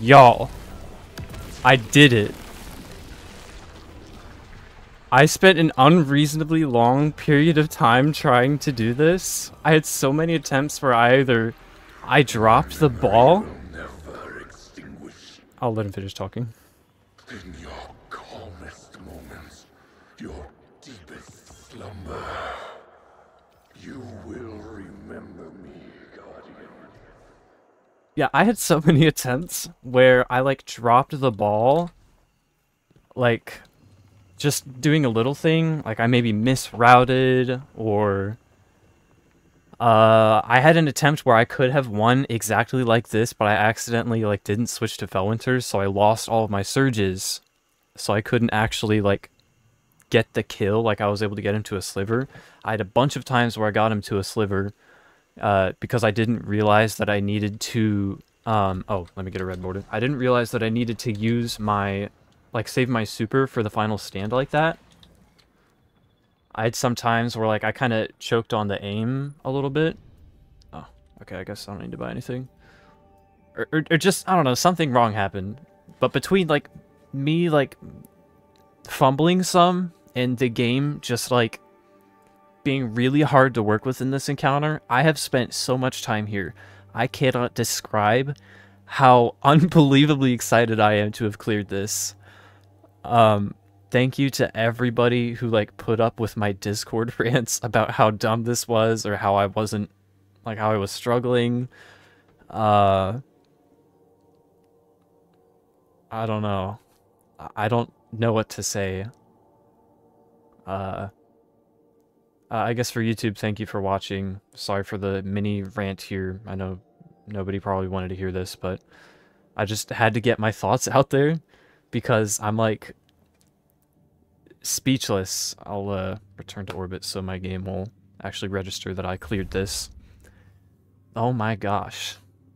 Y'all, I did it. I spent an unreasonably long period of time trying to do this. I had so many attempts where I dropped the ball. I'll let him finish talking. In your calmest moments, your deepest slumber, you will remember me, Guardian. Yeah, I had so many attempts where I, like, dropped the ball, like, just doing a little thing, like I maybe misrouted, or I had an attempt where I could have won exactly like this, but I accidentally, like, didn't switch to Fellwinter's, so I lost all of my surges, so I couldn't actually, like, get the kill, like I was able to get him to a sliver. I had a bunch of times where I got him to a sliver, because I didn't realize that I needed to, oh, let me get a red border. I didn't realize that I needed to use my, like, save my super for the final stand like that. I had some times where, like, I kind of choked on the aim a little bit. Oh, okay, I guess I don't need to buy anything. Or just, I don't know, something wrong happened. But between, like, me, like, fumbling some and the game just, like, being really hard to work with in this encounter, I have spent so much time here. I cannot describe how unbelievably excited I am to have cleared this. Thank you to everybody who, like, put up with my Discord rants about how dumb this was, or how I wasn't, like, how I was struggling. I don't know. I don't know what to say. I guess for YouTube, thank you for watching. Sorry for the mini rant here. I know nobody probably wanted to hear this, but I just had to get my thoughts out there because I'm, like, speechless. I'll return to orbit so my game will actually register that I cleared this. Oh my gosh.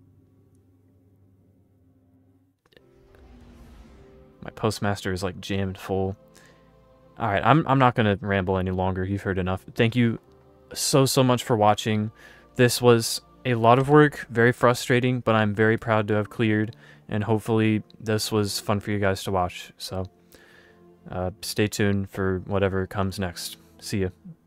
My postmaster is, like, jammed full. Alright, I'm not gonna ramble any longer. You've heard enough. Thank you so much for watching. This was a lot of work, very frustrating, but I'm very proud to have cleared, and hopefully this was fun for you guys to watch. So stay tuned for whatever comes next. See ya.